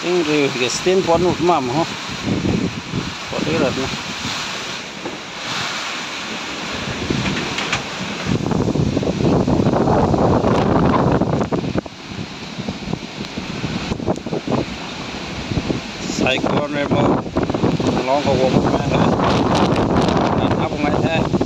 Tiếng rìu cái tiếng bón một mầm hả? Có tí rồi nè. Cyclone Remal long có gồm mấy này. Áp ngay thế.